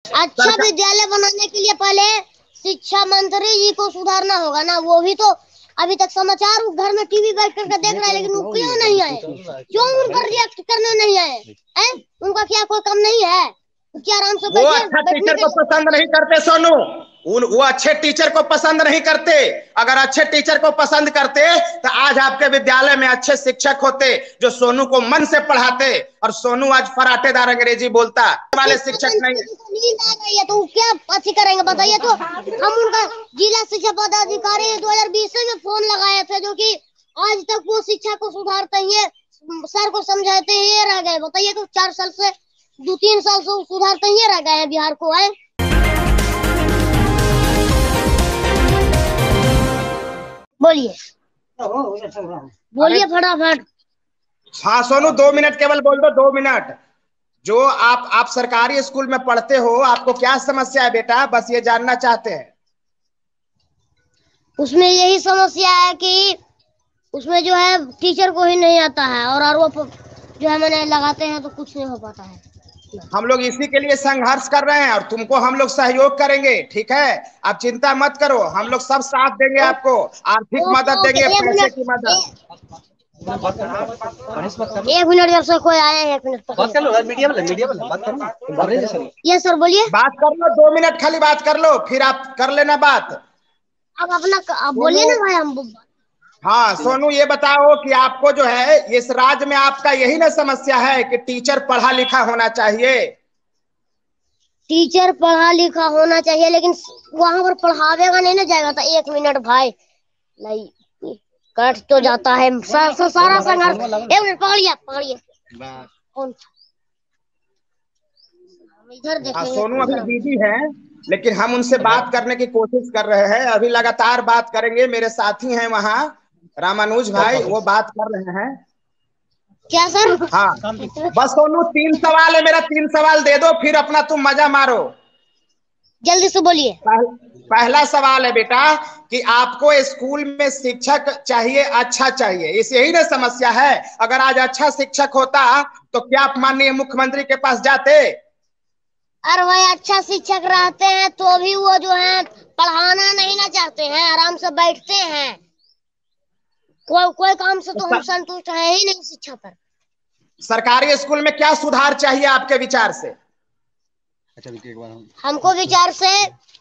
अच्छा विद्यालय बनाने के लिए पहले शिक्षा मंत्री जी को सुधारना होगा ना। वो भी तो अभी तक समाचार घर में टीवी बैठ करके देख रहा है, लेकिन वो क्यों नहीं आए? क्यों उनका रिएक्ट करने नहीं आए? उनका क्या कोई कम नहीं है? क्या आराम से वो अच्छा टीचर को पसंद नहीं करते सोनू, वो अच्छे टीचर को पसंद नहीं करते। अगर अच्छे टीचर को पसंद करते तो आज आपके विद्यालय में अच्छे शिक्षक होते जो सोनू को मन से पढ़ाते, और सोनू आज फराटेदार अंग्रेजी बोलता वाले शिक्षक नहीं। नींद आ गई है तो क्या अच्छी करेंगे बताइए? तो हम उनका जिला शिक्षा पदाधिकारी 2020 में फोन लगाए थे, जो कि आज तक वो शिक्षा को सुधारते ही सर को समझाते ही रह गए। बताइए तो 4 साल से 2-3 साल से सुधारते ही रह गए हैं बिहार को। है बोलिए बोलिए फटाफट। हाँ सोनू 2 मिनट केवल बोल दो, 2 मिनट। जो आप सरकारी स्कूल में पढ़ते हो, आपको क्या समस्या है बेटा? बस ये जानना चाहते हैं। उसमें यही समस्या है कि उसमें जो है टीचर को ही नहीं आता है, और वो जो है मैंने लगाते हैं तो कुछ नहीं हो पाता है। हम लोग इसी के लिए संघर्ष कर रहे हैं और तुमको हम लोग सहयोग करेंगे, ठीक है? आप चिंता मत करो, हम लोग सब साथ देंगे, आपको आर्थिक मदद देंगे, पैसे की मदद। 1 मिनट जब से कोई आए, 1 मिनट बात कर लो। मीडिया वाला बात करो। ये सर बोलिए। बात कर लो, 2 मिनट खाली बात कर लो, फिर आप कर लेना बात। अब अपना बोलिए ना भाई। हम हाँ सोनू ये बताओ कि आपको जो है इस राज्य में आपका यही ना समस्या है कि टीचर पढ़ा लिखा होना चाहिए? टीचर पढ़ा लिखा होना चाहिए, लेकिन वहां पर पढ़ावेगा नहीं ना जाएगा। तो 1 मिनट भाई, नहीं कट तो जाता है सारा संघर्ष। 1 मिनट पकड़िए कौन इधर देखेंगे। सोनू अभी बिजी है, लेकिन हम उनसे बात करने की कोशिश कर रहे हैं। अभी लगातार बात करेंगे। मेरे साथी हैं वहाँ रामानुज भाई, वो बात कर रहे हैं। क्या सर? हाँ बस सोनू 3 सवाल है मेरा, 3 सवाल दे दो, फिर अपना तुम मजा मारो। जल्दी से बोलिए। पहला सवाल है बेटा कि आपको स्कूल में शिक्षक चाहिए, अच्छा चाहिए, इस यही ना समस्या है? अगर आज अच्छा शिक्षक होता तो क्या आप माननीय मुख्यमंत्री के पास जाते? अरे भाई अच्छा शिक्षक रहते हैं तो भी वो जो है पढ़ाना नहीं ना चाहते हैं, आराम से बैठते हैं। कोई काम से तो हम संतुष्ट है ही नहीं शिक्षा पर। सरकारी स्कूल में क्या सुधार चाहिए आपके विचार से? हमको विचार से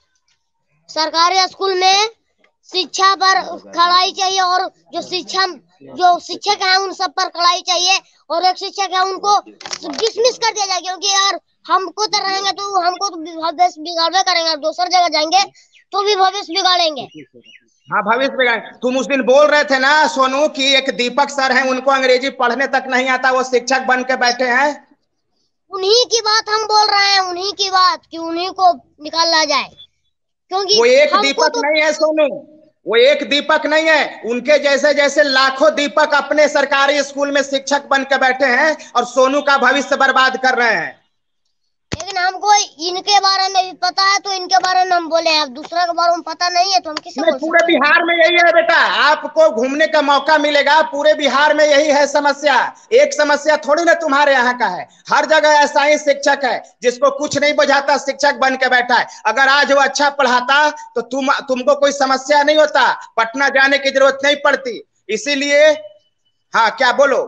सरकारी स्कूल में शिक्षा पर कड़ाई चाहिए, और जो शिक्षक है उन सब पर कड़ाई चाहिए, और एक शिक्षक है उनको डिसमिस कर दिया जाए। क्योंकि यार हमको तो रहेंगे तो हमको तो भविष्य बिगाड़े करेंगे, दूसरी जगह जाएंगे तो भी भविष्य बिगाड़ेंगे। हाँ भविष्य बिगाड़ेंगे। तुम उस दिन बोल रहे थे ना सोनू कि एक दीपक सर हैं, उनको अंग्रेजी पढ़ने तक नहीं आता, वो शिक्षक बन के बैठे हैं। उन्हीं की बात हम बोल रहे हैं, उन्हीं की बात कि उन्हीं को निकाला जाए। क्योंकि वो एक दीपक नहीं है सोनू, वो एक दीपक नहीं है। उनके जैसे जैसे लाखों दीपक अपने सरकारी स्कूल में शिक्षक बन के बैठे हैं और सोनू का भविष्य बर्बाद कर रहे हैं। लेकिन हमको इनके बारे में भी पता है तो इनके बारे में हम बोले हैं। अब दूसरे के बारे में पता नहीं है तो हम किसे बोल सकते हैं? पूरे बिहार में यही है बेटा, आपको घूमने का मौका मिलेगा। पूरे बिहार में यही है समस्या, एक समस्या थोड़ी ना तुम्हारे यहाँ का है। हर जगह ऐसा ही शिक्षक है जिसको कुछ नहीं बुझाता, शिक्षक बन के बैठा है। अगर आज वो अच्छा पढ़ाता तो तुमको कोई समस्या नहीं होता, पटना जाने की जरूरत नहीं पड़ती। इसीलिए हाँ क्या बोलो?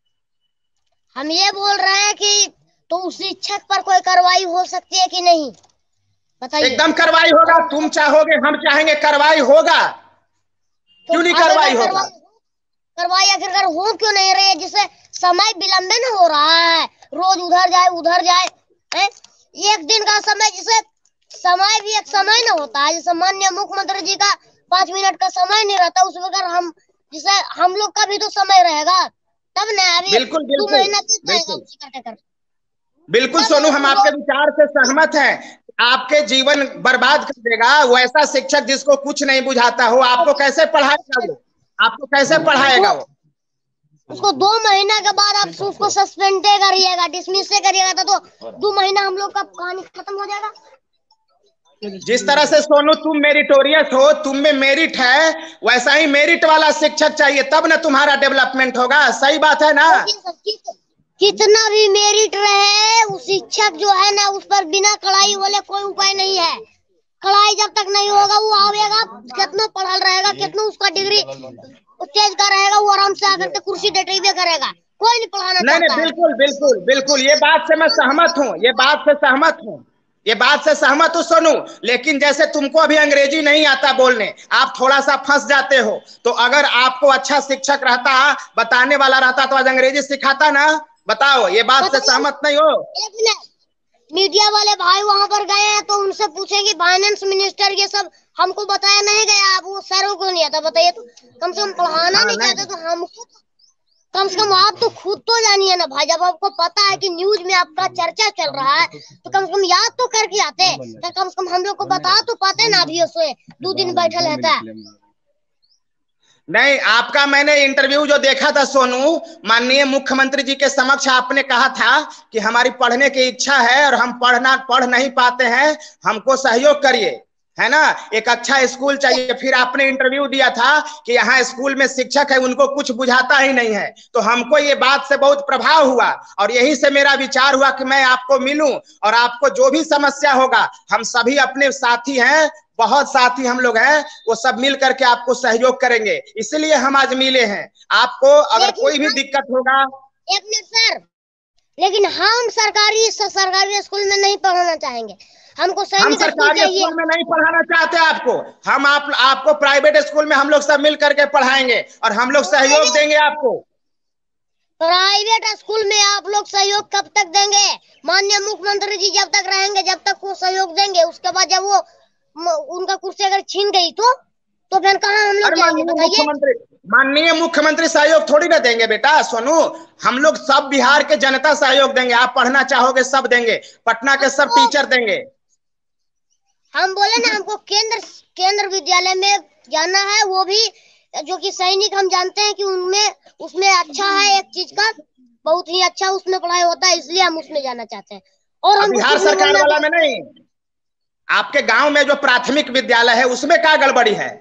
हम ये बोल रहे हैं कि तो उस शिक्षक पर कोई कार्रवाई हो सकती है कि नहीं, बताइए। एकदम कार्रवाई होगा, तुम चाहोगे, हम चाहेंगे, कार्रवाई होगा। तो क्यों नहीं कार्रवाई होगा? कार्रवाई आखिरकार हो क्यों नहीं रही है? जिससे समय विलंबन हो रहा है, रोज उधर जाए है? एक दिन का समय, जिसे समय भी एक समय न होता है। जैसे माननीय मुख्यमंत्री जी का 5 मिनट का समय नहीं रहता, उस वक्त हम लोग का भी तो समय रहेगा तब ना। अभी बिल्कुल 2 महीना बिल्कुल सोनू, हम आपके विचार से सहमत हैं। आपके जीवन बर्बाद कर देगा वैसा शिक्षक जिसको कुछ नहीं बुझाता हो। आपको कैसे पढ़ाएगा वो? आपको कैसे पढ़ाएगा वो? उसको 2 महीना के बाद आप उसको सस्पेंड करिएगा, डिसमिस करिएगा तो 2 महीना हम लोग का कहानी खत्म हो जाएगा। जिस तरह से सोनू तुम मेरिटोरियस हो, तुम में मेरिट है, वैसा ही मेरिट वाला शिक्षक चाहिए, तब ना तुम्हारा डेवलपमेंट होगा। सही बात है ना? कितना भी मेरिट रहे, उस शिक्षक जो है ना, उस पर बिना कड़ाई वाले कोई उपाय नहीं है। कड़ाई जब तक नहीं होगा, वो आवेगा, कितना पढ़ल रहेगा, कितना उसका डिग्री तेज का रहेगा, वो आराम से आकर के कुर्सी डटेबे करेगा, कोई नहीं पढ़ाना चाहता है। बिल्कुल बिल्कुल बिल्कुल, ये बात से मैं सहमत हूँ, ये बात से सहमत हूँ, ये बात से सहमत हूँ सोनू। लेकिन जैसे तुमको अभी अंग्रेजी नहीं आता बोलने, आप थोड़ा सा फंस जाते हो, तो अगर आपको अच्छा शिक्षक रहता, बताने वाला रहता, तो आज अंग्रेजी सिखाता ना। बताओ, ये बात से सहमत नहीं हो? एक मिनट, मीडिया वाले भाई वहां पर गए हैं तो उनसे पूछेंगे फाइनेंस मिनिस्टर ये सब हमको बताया नहीं गया, अब वो सरों को नहीं आता, बताइए तो। कम से कम पढ़ाना नहीं चाहते तो हमको कम से कम आप तो खुद तो जानिए ना भाई। जब आपको पता है कि न्यूज में आपका चर्चा चल रहा है तो कम से कम याद तो करके आते, तो कम से कम हम लोग को बता तो पाते ना। अभी उससे 2 दिन बैठा रहता है। नहीं, आपका मैंने इंटरव्यू जो देखा था सोनू, माननीय मुख्यमंत्री जी के समक्ष आपने कहा था कि हमारी पढ़ने की इच्छा है और हम पढ़ नहीं पाते हैं, हमको सहयोग करिए, है ना, एक अच्छा स्कूल चाहिए। फिर आपने इंटरव्यू दिया था कि यहाँ स्कूल में शिक्षक है, उनको कुछ बुझाता ही नहीं है। तो हमको ये बात से बहुत प्रभाव हुआ और यही से मेरा विचार हुआ कि मैं आपको मिलूं और आपको जो भी समस्या होगा, हम सभी अपने साथी हैं, बहुत साथी हम लोग हैं, वो सब मिल करके आपको सहयोग करेंगे, इसलिए हम आज मिले हैं। आपको अगर कोई भी दिक्कत होगा। एक मिनट सर, लेकिन हम सरकारी स्कूल में नहीं पढ़ाना चाहेंगे, हमको हम सरकारी स्कूल में नहीं पढ़ाना चाहते आपको, हम आपको प्राइवेट स्कूल में हम लोग सब मिल करके पढ़ाएंगे और हम लोग सहयोग देंगे आपको। प्राइवेट स्कूल में आप लोग सहयोग कब तक देंगे? माननीय मुख्यमंत्री जी जब तक रहेंगे जब तक वो सहयोग देंगे, उसके बाद जब वो उनका कुर्सी अगर छीन गई तो फिर कहाँ हम लोग जाएंगे बताइए? माननीय मुख्यमंत्री सहयोग थोड़ी ना देंगे बेटा सोनू, हम लोग सब बिहार के जनता सहयोग देंगे। आप पढ़ना चाहोगे सब देंगे, पटना के सब टीचर देंगे। हम बोले ना, हमको केंद्र विद्यालय में जाना है, वो भी जो कि सैनिक हम जानते हैं कि उसमें अच्छा है, एक चीज का बहुत ही अच्छा उसमें पढ़ाई होता है, इसलिए हम उसमें जाना चाहते हैं। और हम बिहार सरकार वाला में नहीं, आपके गांव में जो प्राथमिक विद्यालय है उसमें क्या गड़बड़ी है?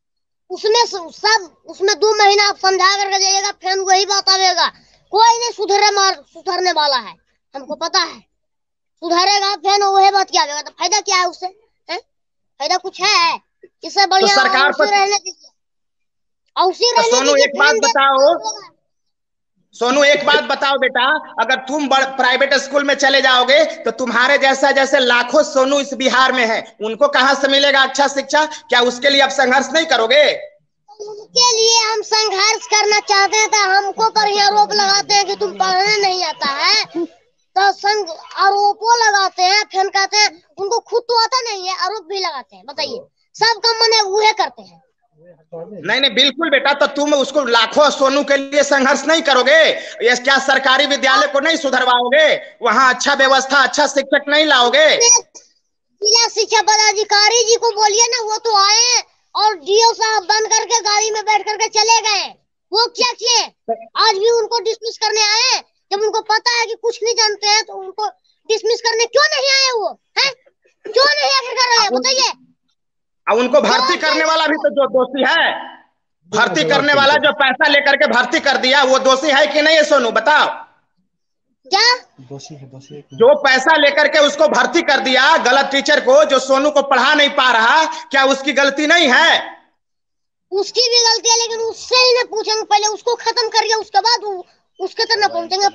उसमें 2 महीना आप समझा करके जाइएगा, फिर वही बात आवेगा, कोई नहीं सुधरने वाला है, हमको पता है। सुधरेगा फिर वही बात क्या आवेगा, तो फायदा क्या है उससे? फायदा कुछ है? इससे बढ़िया तो सरकार पर रहने दीजिए। सोनू एक बात बताओ बेटा, अगर तुम प्राइवेट स्कूल में चले जाओगे तो तुम्हारे जैसे लाखों सोनू इस बिहार में है, उनको कहां से मिलेगा अच्छा शिक्षा? क्या उसके लिए आप संघर्ष नहीं करोगे? उनके लिए हम संघर्ष करना चाहते हैं, तो हमको पर ही आरोप लगाते हैं कि तुम पढ़ने नहीं आता है, तो संघ आरोपों लगाते हैं, फिर कहते हैं उनको खुद तो आता नहीं है, आरोप भी लगाते हैं। बताइए, सब काम मने वह करते हैं। नहीं बिल्कुल बेटा, तो तुम उसको लाखों सोनू के लिए संघर्ष नहीं करोगे? ये क्या सरकारी विद्यालय को नहीं सुधरवाओगे? वहाँ अच्छा व्यवस्था, अच्छा शिक्षक नहीं लाओगे? जिला शिक्षा पदाधिकारी जी को बोलिए ना, वो तो आए और डीओ साहब बंद करके गाड़ी में बैठ करके चले गए। वो क्या किए? आज भी उनको डिसमिस करने आए, जब उनको पता है कि कुछ नहीं जानते हैं, तो उनको डिसमिस करने क्यों नहीं आए? वो है क्यों नहीं आखिर कर रहे हैं बताइए? अब उनको भर्ती करने वाला भी तो जो दोषी है, भर्ती करने वाला जो पैसा लेकर के भर्ती कर दिया, वो दोषी है कि नहीं है सोनू? बताओ क्या दोषी है। जो पैसा लेकर के उसको भर्ती कर दिया गलत टीचर को, जो सोनू को पढ़ा नहीं पा रहा, क्या उसकी गलती नहीं है? उसकी भी गलती है, लेकिन उससे ही ना पूछेंगे, पहले उसको खत्म करिए, उसके बाद उसके तक ना पहुंचेंगे।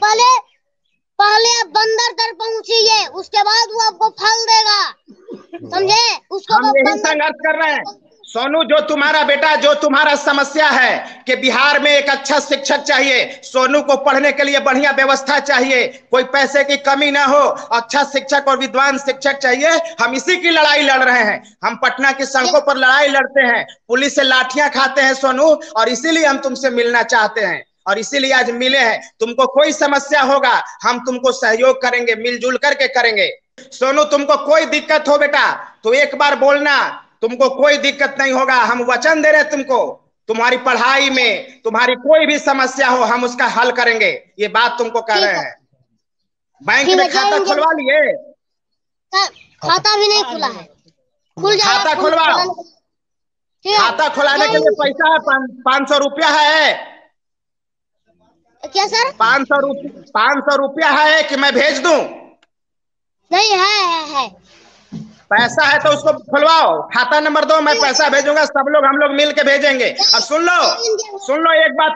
पहले आप बंदर तक पहुंचिए, उसके बाद वो आपको फल देगा, समझे? उसको हम यही संघर्ष कर रहे हैं सोनू। जो तुम्हारा बेटा, जो तुम्हारा समस्या है कि बिहार में एक अच्छा शिक्षक चाहिए, सोनू को पढ़ने के लिए बढ़िया व्यवस्था चाहिए, कोई पैसे की कमी ना हो, अच्छा शिक्षक और विद्वान शिक्षक चाहिए, हम इसी की लड़ाई लड़ रहे हैं। हम पटना की सड़कों पर लड़ाई लड़ते हैं, पुलिस से लाठियां खाते हैं सोनू, और इसीलिए हम तुमसे मिलना चाहते हैं और इसीलिए आज मिले हैं। तुमको कोई समस्या होगा, हम तुमको सहयोग करेंगे, मिलजुल करके करेंगे। सोनू तुमको कोई दिक्कत हो बेटा तो एक बार बोलना, तुमको कोई दिक्कत नहीं होगा। हम वचन दे रहे तुमको, तुम्हारी पढ़ाई में तुम्हारी कोई भी समस्या हो हम उसका हल करेंगे, ये बात तुमको कह रहे हैं। बैंक में खाता खुलवा लिए? खाता भी नहीं खुला है, खुल जाएगा। खाता खुलवाओ, खाता खुलाने के लिए पैसा है, 500 रुपया है। क्या सर? 500 रुपया है कि मैं भेज दूं? नहीं है। पैसा है तो उसको खुलवाओ, खाता नंबर दो, मैं पैसा भेजूंगा, सब लोग हम लोग मिल के भेजेंगे। और सुन लो एक बात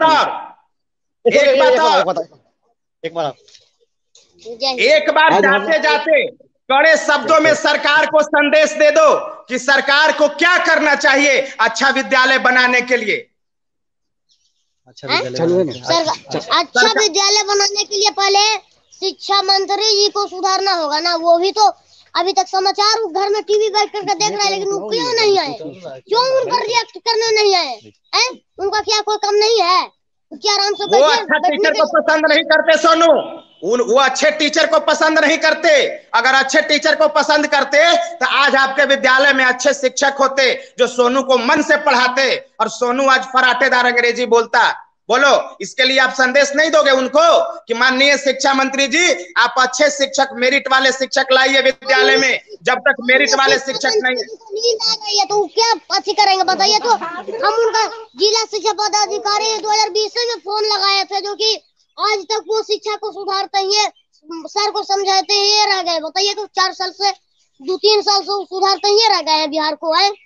जाते जाते कड़े शब्दों में सरकार को संदेश दे दो कि सरकार को क्या करना चाहिए अच्छा विद्यालय बनाने के लिए। अच्छा विद्यालय बनाने के लिए पहले शिक्षा मंत्री जी को सुधारना होगा ना। वो भी तो अभी तक समाचार घर में टीवी बैठ करके देख रहा है, लेकिन वो क्यों नहीं आए? क्यों उनका रिएक्ट करने नहीं आए? उनका क्या कोई कम नहीं है? क्या आराम से वो अच्छा टीचर को पसंद नहीं करते सोनू, वो अच्छे टीचर को पसंद नहीं करते। अगर अच्छे टीचर को पसंद करते तो आज आपके विद्यालय में अच्छे शिक्षक होते जो सोनू को मन से पढ़ाते, और सोनू आज फराटेदार अंग्रेजी बोलता। बोलो, इसके लिए आप संदेश नहीं दोगे उनको कि माननीय शिक्षा मंत्री जी आप अच्छे शिक्षक, मेरिट वाले शिक्षक लाइए विद्यालय में। जब तक मेरिट वाले शिक्षक नहीं है तो क्या अच्छी करेंगे बताइए? तो हम उनका जिला शिक्षा पदाधिकारी 2020 में फोन लगाए थे, जो कि आज तक वो शिक्षा को सुधारते ही, सर को समझाते ही रह गए। बताइए तो 4 साल से 2-3 साल से सुधारते ही रह गए हैं बिहार को।